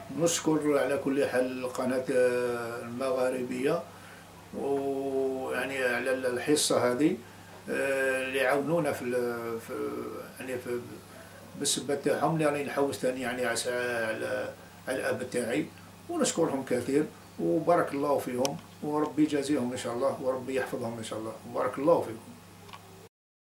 نشكر على كل حال القناة المغاربية، ويعني على الحصة هذه اللي عاونونا في يعني في بالسبة تاعهم، اللي راني نحوس ثاني يعني على الاب تاعي، ونشكرهم كثير وبارك الله فيهم، وربي يجازيهم ان شاء الله، وربي يحفظهم ان شاء الله، وبارك الله فيكم.